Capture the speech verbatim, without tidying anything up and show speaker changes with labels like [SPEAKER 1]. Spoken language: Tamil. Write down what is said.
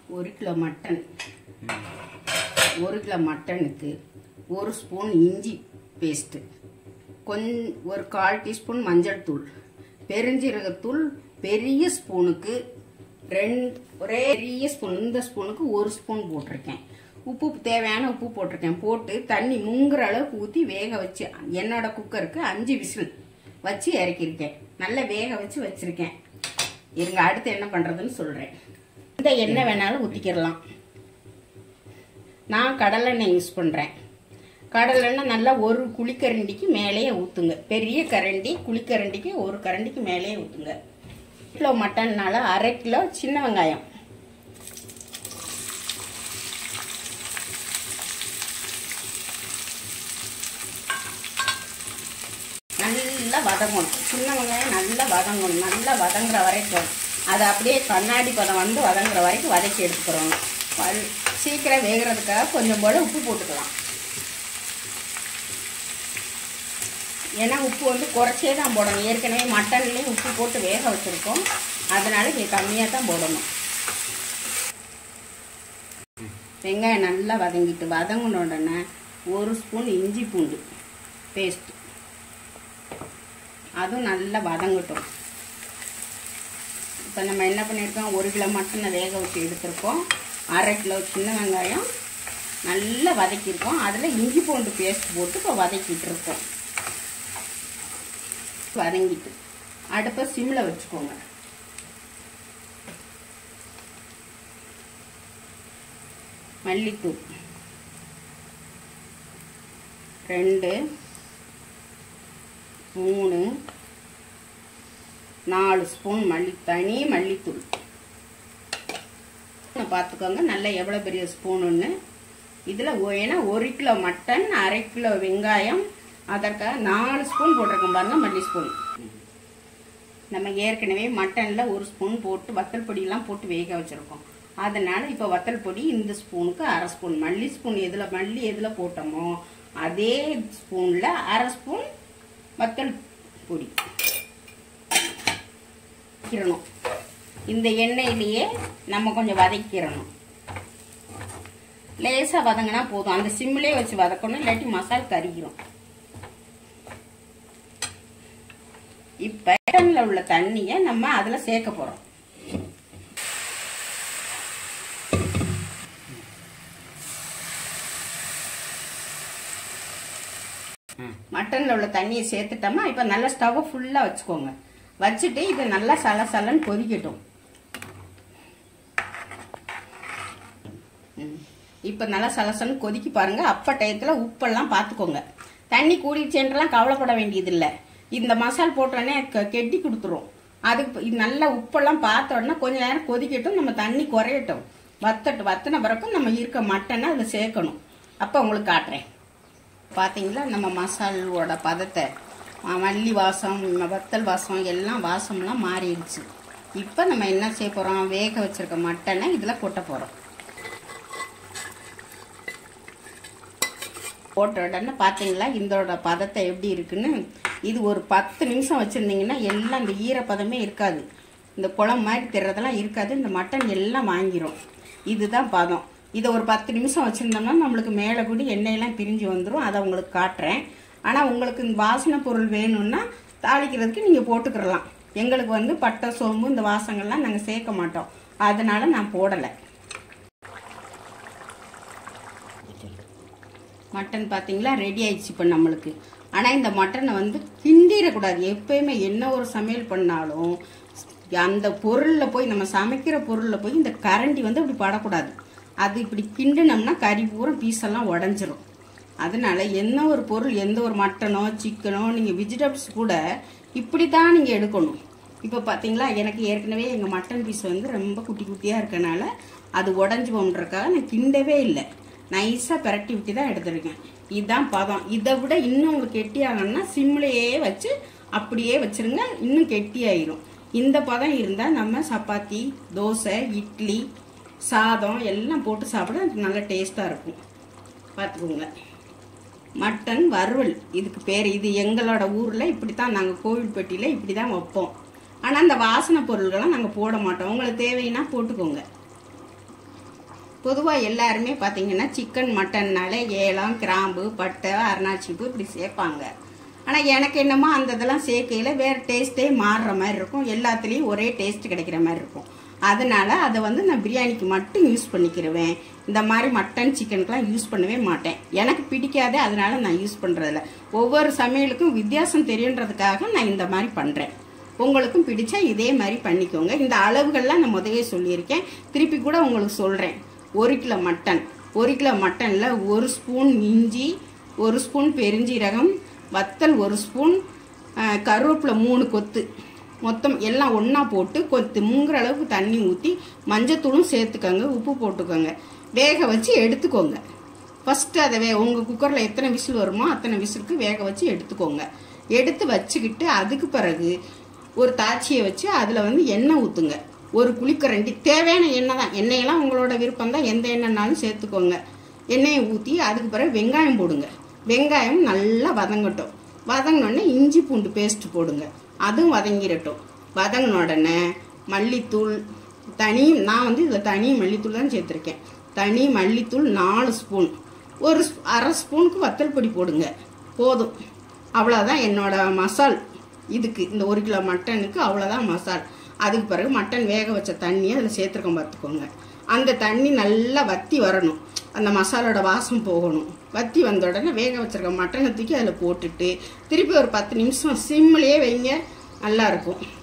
[SPEAKER 1] ஒரு கிலோ மட்டன் ஒரு கிலோ மட்டனுக்கு ஒரு ஸ்பூன் இஞ்சி பேஸ்ட்டு, கொஞ்சம் ஒரு கால் டீஸ்பூன் மஞ்சள் தூள், பெருஞ்சீரகத்தூள் பெரிய ஸ்பூனுக்கு ரெண்டு ஒரே பெரிய ஸ்பூன், இந்த ஸ்பூனுக்கு ஒரு ஸ்பூன் போட்டிருக்கேன். உப்பு தேவையான உப்பு போட்டிருக்கேன். போட்டு தண்ணி முங்குற அளவுக்கு ஊற்றி வேக வச்சு என்னோட குக்கருக்கு அஞ்சு விசில் வச்சு இறக்கிருக்கேன். நல்லா வேக வச்சு வச்சிருக்கேன். இருங்க, அடுத்து என்ன பண்றதுன்னு சொல்றேன். இந்த எண்ணெய் வேணாலும் ஊற்றிக்கிடலாம். நான் கடலெண்ணெய் யூஸ் பண்றேன். கடலெண்ணெய் நல்லா ஒரு குழிக்கரண்டிக்கு மேலேயே ஊற்றுங்க. பெரிய கரண்டி குழிக்கரண்டிக்கு ஒரு கரண்டிக்கு மேலேயே ஊற்றுங்க. கிலோ மட்டன்னால அரை கிலோ சின்ன வெங்காயம், நல்லா வதங்கணும். சின்ன வெங்காயம் நல்லா வதங்கணும். நல்லா வதங்குற வரைக்கும் அதை அப்படியே கண்ணாடி பதம் வந்து வதங்குற வரைக்கும் வதக்கி எடுத்துக்கிறோம். சீக்கிரம் வேகிறதுக்காக கொஞ்சம் போல உப்பு போட்டுக்கலாம். ஏன்னா உப்பு வந்து குறைச்சே தான் போடணும். ஏற்கனவே மட்டன்லேயும் உப்பு போட்டு வேக வச்சுருக்கோம். அதனால இது கம்மியாக தான் போடணும். வெங்காயம் நல்லா வதங்கிட்டு வதங்கின உடனே ஒரு ஸ்பூன் இஞ்சி பூண்டு பேஸ்ட், அதுவும் நல்லா வதங்கட்டும். இப்போ நம்ம என்ன பண்ணியிருக்கோம், ஒரு கிலோ மட்டனை வேக வச்சு எடுத்திருக்கோம். அரை கிலோ சின்ன வெங்காயம் நல்லா வதக்கியிருக்கோம். அதில் இஞ்சி பூண்டு பேஸ்ட் போட்டு இப்போ வதக்கிட்டு இருக்கோம். வதங்கிட்டு அடுப்பை சிம்ல வச்சுக்கோங்க. மல்லித்தூள் ரெண்டு மூணு நாலு ஸ்பூன் மல்லி தனி மல்லித்தூள் பார்த்துக்கோங்க. நல்லா எவ்வளோ பெரிய ஸ்பூனுன்னு. இதில் ஏன்னா ஒரு கிலோ மட்டன் அரை கிலோ வெங்காயம், அதற்காக நாலு ஸ்பூன் போட்டிருக்கோம் பாருங்க மல்லி ஸ்பூன். நம்ம ஏற்கனவே மட்டனில் ஒரு ஸ்பூன் போட்டு வத்தல் பொடியெல்லாம் போட்டு வேக வச்சுருக்கோம். அதனால இப்போ வத்தல் பொடி இந்த ஸ்பூனுக்கு அரை ஸ்பூன், மல்லி ஸ்பூன் எதில் மல்லி எதில் போட்டோமோ அதே ஸ்பூனில் அரை ஸ்பூன் வத்தல் பொடி வைக்கிறணும். இந்த எண்ணெயிலேயே நம்ம கொஞ்சம் வதக்கிடணும். லேசாக வதங்கினா போதும். அந்த சிம்மிலே வச்சு வதக்கணும், இல்லாட்டி மசால் கறிக்கிறோம். இப்ப மட்டன்ல உள்ள தண்ணியை நம்ம அதுல சேர்க்க போறோம். மட்டன்ல உள்ள தண்ணியை சேர்த்துட்டோமா, இப்ப நல்லா ஸ்டவ் ஃபுல்லா வச்சுக்கோங்க. வச்சுட்டு இது நல்லா சலசலன்னு கொதிக்கட்டும். இப்ப நல்லா சலசலன்னு கொதிக்கி பாருங்க. அப்ப டயத்துல உப்பெல்லாம் பாத்துக்கோங்க. தண்ணி கூடிச்சேன்றலாம் கவலைப்பட வேண்டியது இல்லை. இந்த மசால் போட்டோடனே கெட்டி கொடுத்துரும். அதுக்கு நல்லா உப்பெல்லாம் பார்த்த உடனே கொஞ்ச நேரம் கொதிக்கட்டும், நம்ம தண்ணி குறையட்டும். வத்தட்டு வத்தின பிறக்கும் நம்ம இருக்க மட்டனை அதில் சேர்க்கணும். அப்போ உங்களுக்கு காட்டுறேன். பார்த்தீங்களா நம்ம மசாலோட பதத்தை, மல்லி வாசம் வத்தல் வாசம் எல்லாம் வாசம்லாம் மாறிடுச்சு. இப்போ நம்ம என்ன செய்ய போகிறோம், வேக வச்சிருக்க மட்டனை இதில் கொட்ட போகிறோம். போட்ட உடனே பார்த்தீங்களா இதோட பதத்தை எப்படி இருக்குன்னு. இது ஒரு பத்து நிமிஷம் வச்சுருந்தீங்கன்னா எல்லாம் இந்த ஈரப்பதமே இருக்காது. இந்த குழம்பு மாதிரி திறதெல்லாம் இருக்காது. இந்த மட்டன் எல்லாம் வாங்கிரும். இதுதான் பதம். இதை ஒரு பத்து நிமிஷம் வச்சுருந்தோம்னா நம்மளுக்கு மேலே கூடி எண்ணெயெல்லாம் பிரிஞ்சு வந்துடும். அதை உங்களுக்கு காட்டுறேன். ஆனால் உங்களுக்கு இந்த வாசனை பொருள் வேணும்னா தாளிக்கிறதுக்கு நீங்கள் போட்டுக்கிறலாம். எங்களுக்கு வந்து பட்டை சோம்பு இந்த வாசங்கள்லாம் நாங்கள் சேர்க்க மாட்டோம். அதனால நான் போடலை. மட்டன் பார்த்தீங்களா ரெடி ஆயிடுச்சு இப்போ நம்மளுக்கு. ஆனால் இந்த மட்டனை வந்து கிண்டிடக்கூடாது. எப்பயுமே என்ன ஒரு சமையல் பண்ணாலும் அந்த பொருளில் போய் நம்ம சமைக்கிற பொருளில் போய் இந்த கரண்டி வந்து அப்படி படக்கூடாது. அது இப்படி கிண்டினோம்னா கறி பூரா பீஸெல்லாம் உடஞ்சிரும். அதனால என்ன ஒரு பொருள், எந்த ஒரு மட்டனோ சிக்கனோ நீங்கள் வெஜிடபிள்ஸ் கூட இப்படி தான் நீங்கள் எடுக்கணும். இப்போ பார்த்தீங்களா எனக்கு ஏற்கனவே எங்கள் மட்டன் பீஸ் வந்து ரொம்ப குட்டி குட்டியாக இருக்கனால அது உடஞ்சி போன்றதுக்காக நான் கிண்டவே இல்லை. நைஸாக பிரட்டி விட்டு தான் எடுத்துருக்கேன். இதுதான் பதம். இதை விட இன்னும் உங்களுக்கு கெட்டியாகணும்னா சிம்லேயே வச்சு அப்படியே வச்சுருங்க, இன்னும் கெட்டியாயிரும். இந்த பதம் இருந்தால் நம்ம சப்பாத்தி, தோசை, இட்லி, சாதம் எல்லாம் போட்டு சாப்பிட நல்ல டேஸ்ட்டாக இருக்கும். பார்த்துக்கோங்க. மட்டன் வறுவல் இதுக்கு பேர். இது எங்களோட ஊரில் இப்படி தான் நாங்கள் கோவில்பட்டியில் இப்படி தான் வைப்போம். ஆனால் அந்த வாசனை பொருள்கள்லாம் நாங்கள் போட மாட்டோம். உங்களுக்கு தேவைன்னா போட்டுக்கோங்க. பொதுவாக எல்லாருமே பார்த்தீங்கன்னா சிக்கன் மட்டன்னால ஏலம் கிராம்பு பட்டை அரணாச்சிப்பு இப்படி சேர்ப்பாங்க. ஆனால் எனக்கு என்னமோ அந்த இதெல்லாம் சேர்க்கையில் வேறு டேஸ்ட்டே மாறுற மாதிரி இருக்கும், எல்லாத்துலேயும் ஒரே டேஸ்ட் கிடைக்கிற மாதிரி இருக்கும். அதனால அதை வந்து நான் பிரியாணிக்கு மட்டும் யூஸ் பண்ணிக்கிடுவேன். இந்த மாதிரி மட்டன் சிக்கனுக்கெலாம் யூஸ் பண்ணவே மாட்டேன், எனக்கு பிடிக்காதே, அதனால நான் யூஸ் பண்ணுறதில்ல. ஒவ்வொரு சமையலுக்கும் வித்தியாசம் தெரியுன்றதுக்காக நான் இந்த மாதிரி பண்ணுறேன். உங்களுக்கும் பிடிச்சா இதே மாதிரி பண்ணிக்கோங்க. இந்த அளவுகள்லாம் நான் முதவே சொல்லியிருக்கேன், திருப்பி கூட உங்களுக்கு சொல்கிறேன். ஒரு கிலோ மட்டன், ஒரு கிலோ மட்டனில் ஒரு ஸ்பூன் இஞ்சி, ஒரு ஸ்பூன் பெருஞ்சீரகம், வத்தல் ஒரு ஸ்பூன், கருவேப்பிலை மூணு கொத்து, மொத்தம் எல்லாம் ஒன்றா போட்டு கொத்து முங்குற அளவுக்கு தண்ணி ஊற்றி மஞ்சத்தூளும் சேர்த்துக்கோங்க, உப்பு போட்டுக்கோங்க, வேக வச்சு எடுத்துக்கோங்க. ஃபஸ்ட்டு அதை வே உங்கள் குக்கரில் எத்தனை விசில் வருமோ அத்தனை விசிலுக்கு வேக வச்சு எடுத்துக்கோங்க. எடுத்து வச்சுக்கிட்டு அதுக்கு பிறகு ஒரு தாச்சியை வச்சு அதில் வந்து எண்ணெய் ஊற்றுங்க. ஒரு குழிக்கரண்டி தேவையான எண்ணெய் தான், எண்ணெயெல்லாம் உங்களோட விருப்பம் தான், எந்த எண்ணெய்னாலும் சேர்த்துக்கோங்க. எண்ணெயை ஊற்றி அதுக்கு பிறகு வெங்காயம் போடுங்க. வெங்காயம் நல்லா வதங்கட்டும். வதங்கினோடனே இஞ்சி பூண்டு பேஸ்ட்டு போடுங்க, அதுவும் வதங்கிடட்டும். வதங்கின உடனே மல்லித்தூள் தனி, நான் வந்து இதில் தனி மல்லித்தூள் தான் சேர்த்துருக்கேன். தனி மல்லித்தூள் நாலு ஸ்பூன், ஒரு அரை ஸ்பூனுக்கு வத்தல் பொடி போடுங்க, போதும். அவ்வளோதான் என்னோட மசால். இதுக்கு இந்த ஒரு கிலோ மட்டனுக்கு அவ்வளோதான் மசால். அதுக்கு பிறகு மட்டன் வேக வச்ச தண்ணியை அதில் சேர்த்துருக்கோம் பார்த்துக்கோங்க. அந்த தண்ணி நல்லா வற்றி வரணும், அந்த மசாலோட வாசம் போகணும். வற்றி வந்த உடனே வேக வச்சிருக்க மட்டனை தூக்கி அதில் போட்டுட்டு திருப்பி ஒரு பத்து நிமிஷம் சிம்லேயே வைங்க, நல்லாயிருக்கும்.